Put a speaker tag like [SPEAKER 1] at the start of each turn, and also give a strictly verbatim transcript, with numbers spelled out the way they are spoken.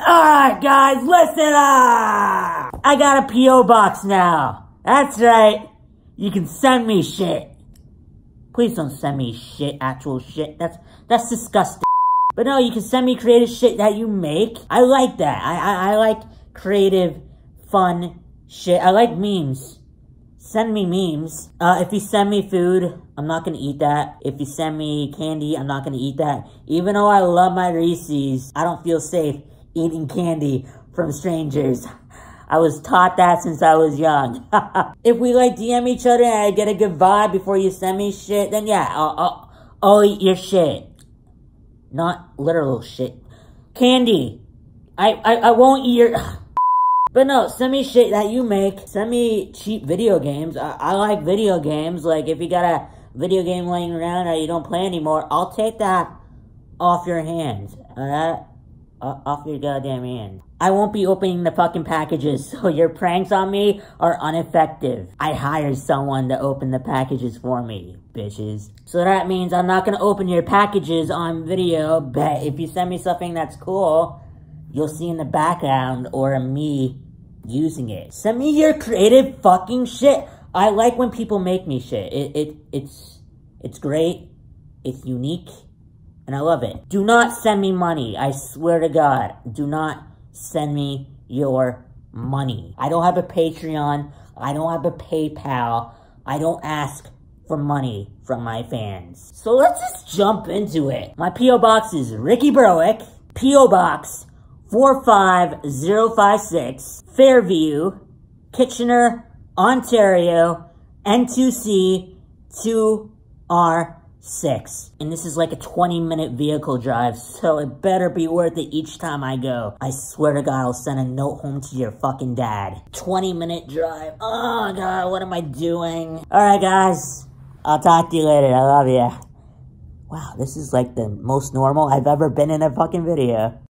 [SPEAKER 1] Alright guys, listen up! I got a P O box now. That's right. You can send me shit. Please don't send me shit, actual shit. That's that's disgusting. But no, you can send me creative shit that you make. I like that. I, I, I like creative, fun shit. I like memes. Send me memes. Uh, if you send me food, I'm not gonna eat that. If you send me candy, I'm not gonna eat that. Even though I love my Reese's, I don't feel safe eating candy from strangers. I was taught that since I was young. If we like D M each other and I get a good vibe before you send me shit, then yeah, I'll, I'll, I'll eat your shit. Not literal shit. Candy. I, I, I won't eat your... But no, send me shit that you make. Send me cheap video games. I, I like video games. Like, if you got a video game laying around that you don't play anymore, I'll take that off your hands. Alright? Off your goddamn hand. I won't be opening the fucking packages, so your pranks on me are ineffective. I hired someone to open the packages for me, bitches. So that means I'm not gonna open your packages on video, but if you send me something that's cool, you'll see in the background or me using it. Send me your creative fucking shit. I like when people make me shit. It, it, it's, it's great. It's unique. And I love it. Do not send me money. I swear to God. Do not send me your money. I don't have a Patreon. I don't have a PayPal. I don't ask for money from my fans. So let's just jump into it. My P O box is Ricky Berwick. P O Box four five zero five six. Fairview, Kitchener, Ontario, N two C two R six. And this is like a twenty minute vehicle drive, so it better be worth it each time I go. I swear to God, I'll send a note home to your fucking dad. twenty minute drive. Oh God, what am I doing? Alright guys, I'll talk to you later. I love you. Wow, this is like the most normal I've ever been in a fucking video.